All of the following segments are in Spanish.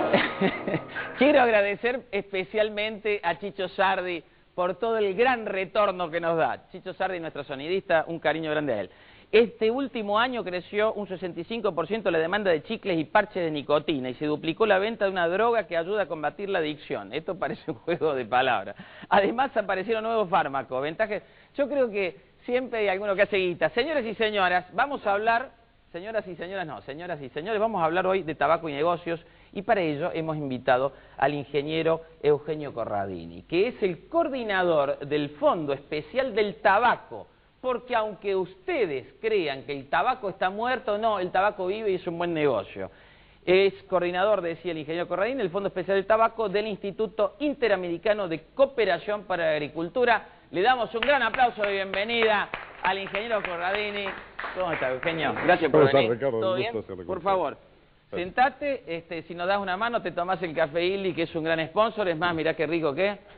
Quiero agradecer especialmente a Chicho Sardi por todo el gran retorno que nos da. Chicho Sardi, nuestro sonidista, un cariño grande a él. Este último año creció un 65% la demanda de chicles y parches de nicotina y se duplicó la venta de una droga que ayuda a combatir la adicción. Esto parece un juego de palabras. Además aparecieron nuevos fármacos, ventajas. Yo creo que siempre hay alguno que hace guita. Señores y señoras, vamos a hablar, señoras y señoras no, señoras y señores, vamos a hablar hoy de tabaco y negocios y para ello hemos invitado al ingeniero Eugenio Corradini, que es el coordinador del Fondo Especial del Tabaco. Porque aunque ustedes crean que el tabaco está muerto, no, el tabaco vive y es un buen negocio. Es coordinador, decía el ingeniero Corradini, del Fondo Especial del Tabaco del Instituto Interamericano de Cooperación para la Agricultura. Le damos un gran aplauso de bienvenida al ingeniero Corradini. ¿Cómo está, Eugenio? Gracias por venir. Ricardo, ¿Todo bien? Por favor, sentate, si nos das una mano te tomás el café Illy, que es un gran sponsor. Es más, mirá qué rico que es.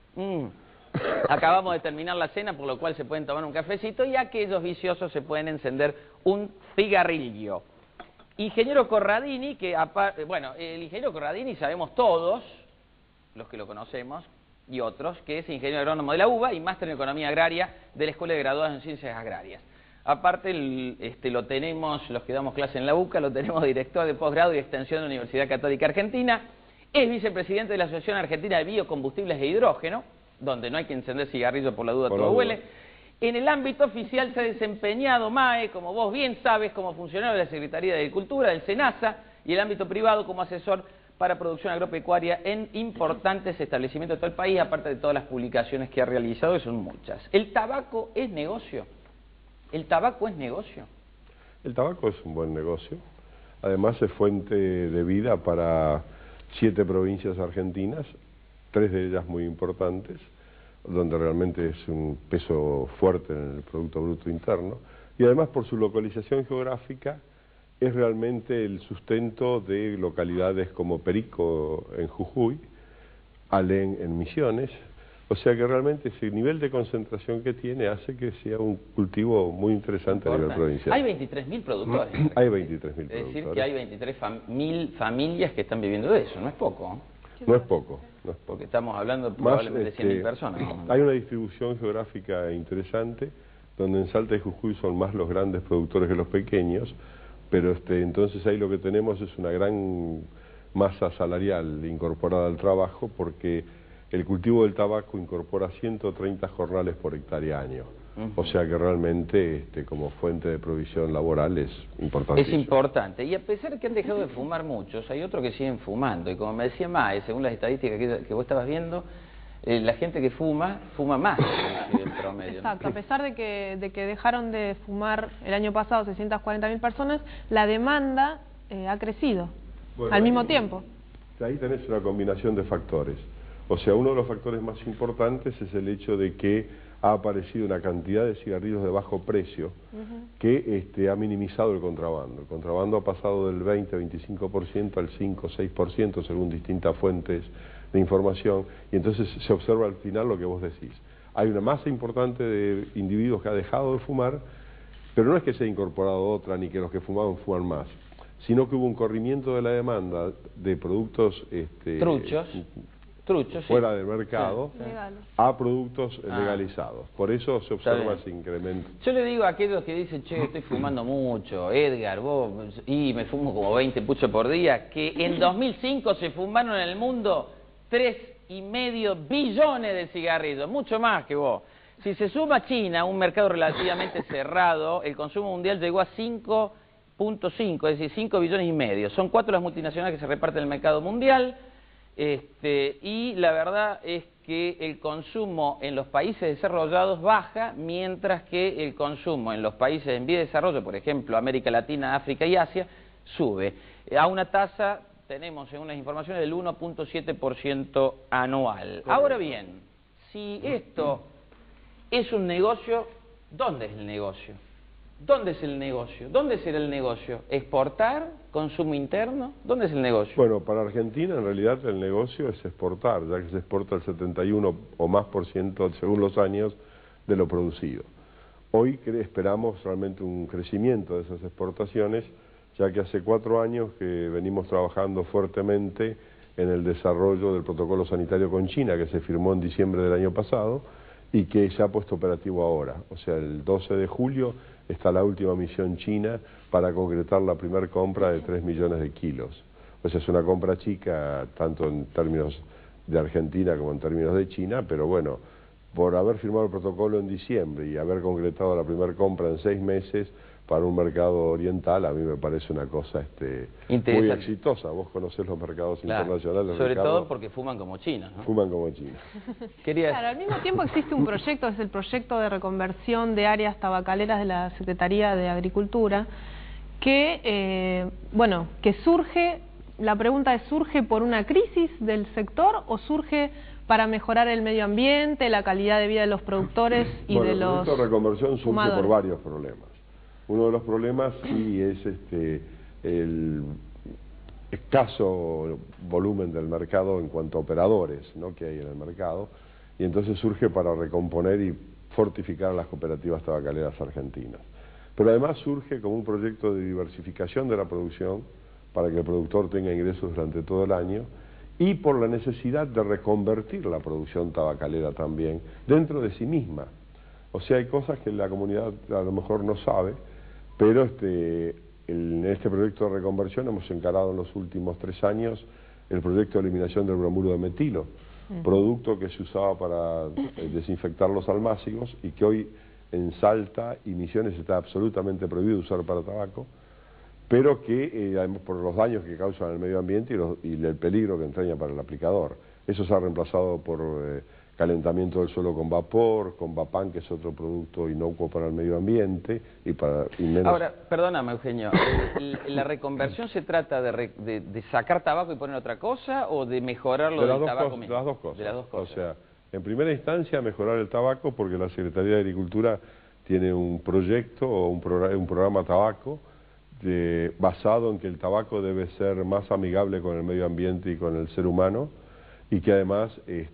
Acabamos de terminar la cena, por lo cual se pueden tomar un cafecito y aquellos viciosos se pueden encender un cigarrillo. Ingeniero Corradini, que bueno, el ingeniero Corradini sabemos todos, los que lo conocemos, y otros, que es ingeniero agrónomo de la UBA y máster en Economía Agraria de la Escuela de Graduados en Ciencias Agrarias. Aparte, lo tenemos, los que damos clase en la UCA, lo tenemos director de posgrado y extensión de la Universidad Católica Argentina, es vicepresidente de la Asociación Argentina de Biocombustibles e Hidrógeno, donde no hay que encender cigarrillo por la duda, todo huele. En el ámbito oficial se ha desempeñado MAE, como vos bien sabes, como funcionario de la Secretaría de Agricultura, del SENASA, y el ámbito privado como asesor para producción agropecuaria en importantes establecimientos de todo el país, aparte de todas las publicaciones que ha realizado, que son muchas. ¿El tabaco es negocio? ¿El tabaco es negocio? El tabaco es un buen negocio. Además es fuente de vida para 7 provincias argentinas, 3 de ellas muy importantes, donde realmente es un peso fuerte en el Producto Bruto Interno, y además por su localización geográfica es realmente el sustento de localidades como Perico en Jujuy, Alén en Misiones, o sea que realmente ese nivel de concentración que tiene hace que sea un cultivo muy interesante a nivel provincial. Hay 23.000 productores. Hay 23.000 productores. Es decir, que hay 23.000 familias que están viviendo de eso, no es poco. No es poco, no es poco. Porque estamos hablando probablemente de 100.000 personas. Hay una distribución geográfica interesante, donde en Salta y Jujuy son más los grandes productores que los pequeños, pero entonces ahí lo que tenemos es una gran masa salarial incorporada al trabajo, porque el cultivo del tabaco incorpora 130 jornales por hectárea año. O sea que realmente como fuente de provisión laboral es importante. Es importante. Y a pesar de que han dejado de fumar muchos, hay otros que siguen fumando. Y como me decía Mae, según las estadísticas que vos estabas viendo, la gente que fuma más que el promedio. Exacto. ¿No? A pesar de que dejaron de fumar el año pasado 640.000 personas, la demanda ha crecido al mismo tiempo. Ahí tenés una combinación de factores. O sea, uno de los factores más importantes es el hecho de que ha aparecido una cantidad de cigarrillos de bajo precio que ha minimizado el contrabando. El contrabando ha pasado del 20-25% al 5-6% según distintas fuentes de información, y entonces se observa al final lo que vos decís. Hay una masa importante de individuos que ha dejado de fumar, pero no es que se ha incorporado otra ni que los que fumaban fuman más, sino que hubo un corrimiento de la demanda de productos truchos fuera del mercado, a productos legalizados. Por eso se observa ese incremento. Yo le digo a aquellos que dicen, che, estoy fumando mucho, Edgar, vos, y me fumo como 20 puchos por día, que en 2005 se fumaron en el mundo 3,5 billones de cigarrillos, mucho más que vos. Si se suma China, un mercado relativamente cerrado, el consumo mundial llegó a 5,5, es decir, 5 billones y medio. Son 4 las multinacionales que se reparten el mercado mundial. Y la verdad es que el consumo en los países desarrollados baja, mientras que el consumo en los países en vía de desarrollo, por ejemplo, América Latina, África y Asia, sube. A una tasa, tenemos según las informaciones, del 1,7% anual. Ahora bien, si esto es un negocio, ¿dónde es el negocio? ¿Dónde es el negocio? ¿Dónde será el negocio? ¿Exportar? ¿Consumo interno? ¿Dónde es el negocio? Bueno, para Argentina en realidad el negocio es exportar, ya que se exporta el 71 o más % según los años de lo producido. Hoy esperamos realmente un crecimiento de esas exportaciones, ya que hace 4 años que venimos trabajando fuertemente en el desarrollo del protocolo sanitario con China, que se firmó en diciembre del año pasado y que se ha puesto operativo ahora. O sea, el 12 de julio está la última misión china para concretar la primera compra de 3 millones de kilos. O sea, es una compra chica, tanto en términos de Argentina como en términos de China, pero bueno, por haber firmado el protocolo en diciembre y haber concretado la primera compra en 6 meses para un mercado oriental, a mí me parece una cosa muy exitosa. Vos conocés los mercados internacionales. Sobre todo porque fuman como chinos, ¿no? Fuman como chinos. Claro, al mismo tiempo existe un proyecto, es el proyecto de reconversión de áreas tabacaleras de la Secretaría de Agricultura, que, bueno, que surge, la pregunta es, ¿surge por una crisis del sector o surge para mejorar el medio ambiente, la calidad de vida de los productores y de los el proyecto de reconversión surge fumadores? Por varios problemas. Uno de los problemas sí es el escaso volumen del mercado en cuanto a operadores, ¿no?, que hay en el mercado, y entonces surge para recomponer y fortificar las cooperativas tabacaleras argentinas. Pero además surge como un proyecto de diversificación de la producción para que el productor tenga ingresos durante todo el año, y por la necesidad de reconvertir la producción tabacalera también dentro de sí misma. O sea, hay cosas que la comunidad a lo mejor no sabe, pero en este proyecto de reconversión hemos encarado en los últimos 3 años el proyecto de eliminación del bromuro de metilo, producto que se usaba para desinfectar los almácigos y que hoy en Salta y Misiones está absolutamente prohibido usar para tabaco, pero que además por los daños que causan al medio ambiente y el peligro que entraña para el aplicador. Eso se ha reemplazado por calentamiento del suelo con vapor, con Vapan, que es otro producto inocuo para el medio ambiente y menos... Ahora, perdóname, Eugenio, ¿la reconversión se trata de sacar tabaco y poner otra cosa o de mejorarlo del tabaco mismo? De las dos cosas. De las dos cosas. O sea, en primera instancia mejorar el tabaco, porque la Secretaría de Agricultura tiene un proyecto o un programa tabaco basado en que el tabaco debe ser más amigable con el medio ambiente y con el ser humano, y que además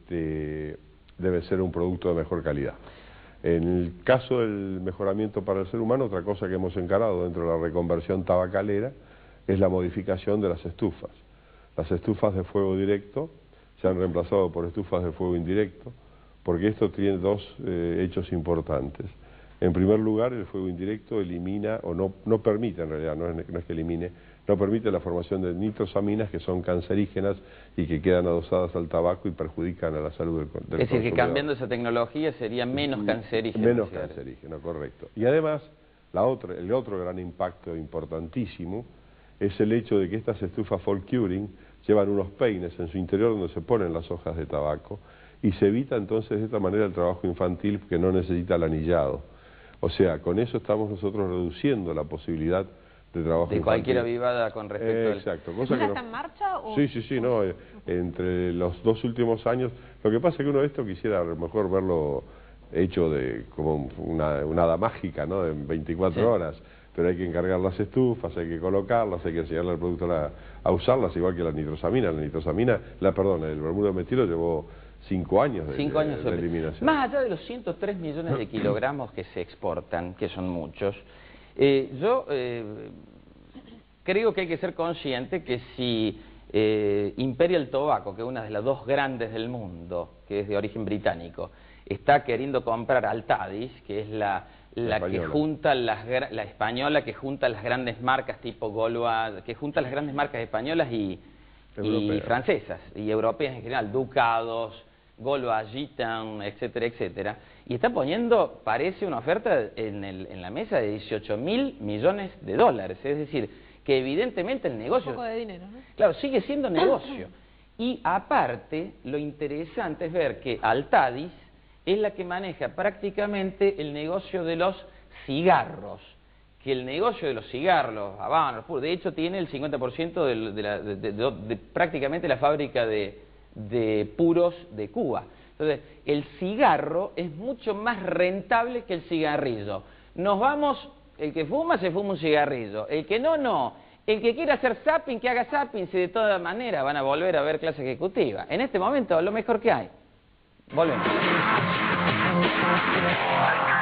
debe ser un producto de mejor calidad. En el caso del mejoramiento para el ser humano, otra cosa que hemos encarado dentro de la reconversión tabacalera es la modificación de las estufas. Las estufas de fuego directo se han reemplazado por estufas de fuego indirecto, porque esto tiene 2 hechos importantes. En primer lugar, el fuego indirecto elimina, o no permite en realidad, no es que elimine, no permite la formación de nitrosaminas, que son cancerígenas y que quedan adosadas al tabaco y perjudican a la salud del consumidor. Es decir, que cambiando esa tecnología sería menos cancerígeno. Menos cancerígeno, correcto. Y además, el otro gran impacto importantísimo es el hecho de que estas estufas folk curing llevan unos peines en su interior donde se ponen las hojas de tabaco, y se evita entonces de esta manera el trabajo infantil, que no necesita el anillado. O sea, con eso estamos nosotros reduciendo la posibilidad de trabajo de cualquier avivada con respecto Exacto. Cosa que está en marcha? ¿O? Sí, no, entre los 2 últimos años. Lo que pasa es que uno de esto quisiera a lo mejor verlo hecho como una hada mágica, ¿no?, de 24 horas, pero hay que encargar las estufas, hay que colocarlas, hay que enseñarle al productor a usarlas, igual que la nitrosamina. El bromuro de metilo llevó 5 años de eliminación. Más allá de los 103 millones de kilogramos que se exportan, que son muchos, yo creo que hay que ser consciente que si Imperial Tobacco, que es una de las 2 grandes del mundo, que es de origen británico, está queriendo comprar Altadis, que es la que junta la española, que junta las grandes marcas tipo Gauloises, que junta las grandes marcas españolas y francesas, y europeas en general, Ducados, Gauloises, Gitan, etcétera, etcétera, y está poniendo, parece, una oferta en la mesa de 18.000 millones de dólares, es decir, que evidentemente el negocio... Un poco de dinero, ¿no? Claro, sigue siendo negocio. Y aparte, lo interesante es ver que Altadis es la que maneja prácticamente el negocio de los cigarros, que el negocio de los cigarros, los habanos, de hecho tiene el 50% de prácticamente la fábrica de puros de Cuba. Entonces, el cigarro es mucho más rentable que el cigarrillo. Nos vamos, el que fuma se fuma un cigarrillo, el que no. El que quiera hacer zapping, que haga zapping, si de todas maneras van a volver a ver clase ejecutiva. En este momento, lo mejor que hay. Volvemos.